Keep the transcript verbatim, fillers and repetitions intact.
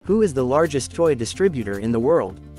Who is the largest toy distributor in the world?